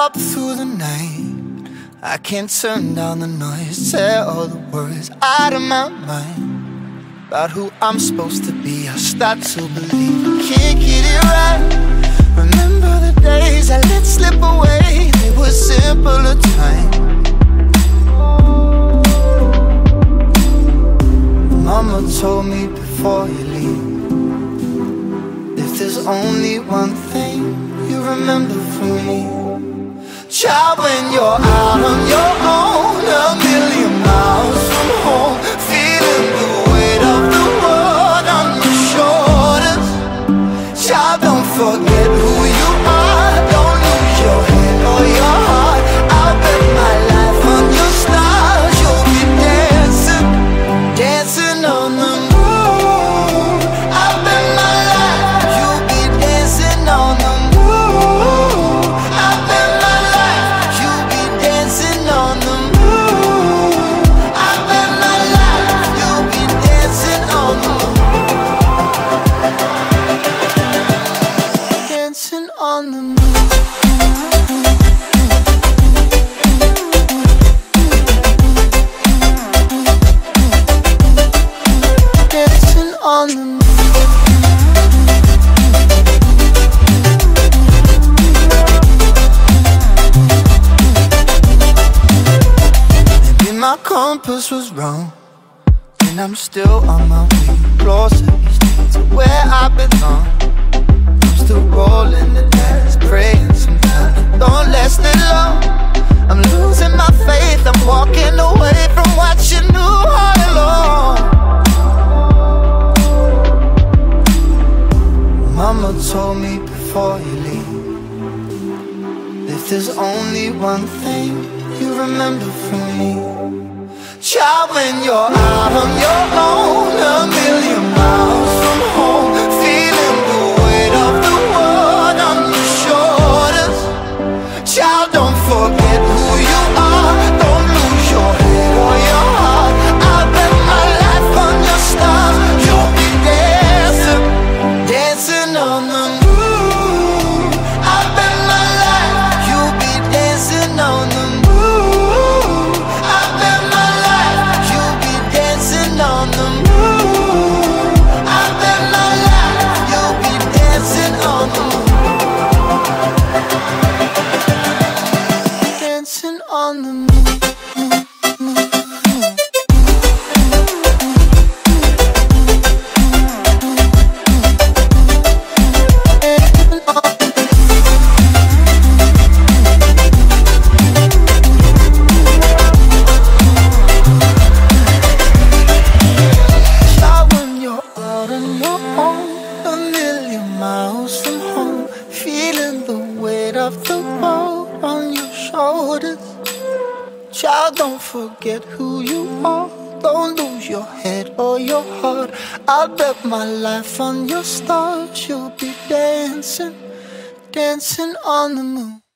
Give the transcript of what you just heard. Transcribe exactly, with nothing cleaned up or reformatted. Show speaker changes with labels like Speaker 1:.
Speaker 1: up through the night. I can't turn down the noise, tear all the words out of my mind about who I'm supposed to be. I start to believe I can't get it right. Remember the days I let slip away, they were simpler times. Mama told me before you leave, if there's only one thing you remember from me, child, when you're out on your own, a million miles from home, feeling the weight of the world on your shoulders. Child, don't forget who you are, don't lose your head or your heart. I'll bet my life on your stars, you'll be dancing, dancing on the moon. I'll bet my life you'll be dancing on the moon. I'll bet my life you'll be dancing on the moon. I'll bet my life you'll be dancing on the moon. Dancing on the moon. Dancing on the moon. Maybe my compass was wrong, and I'm still on my way closer each day to where I belong. I'm still rolling the dice, praying sometimes it don't last that long. I'm losing my faith, I'm walking away from what you knew all along. Mama told me before you leave, if there's only one thing you remember from me, child, when you're out on your own, a million miles from home, feeling the weight of the world on your shoulders. Child, don't forget who you are, don't lose your head or your heart. I'll bet my life on your stars, you'll be dancing, dancing on the moon. I'll bet my life you'll be dancing on the moon. I'll bet my life you'll be dancing on the moon. I'll bet my life you'll be dancing on the moon. Dancing on the moon. Child, when you're out on your own, a million miles from home, feeling the weight of the world on your shoulders. Child, don't forget who you are, don't lose your head or your heart. I'll bet my life on your stars, you'll be dancing, dancing on the moon.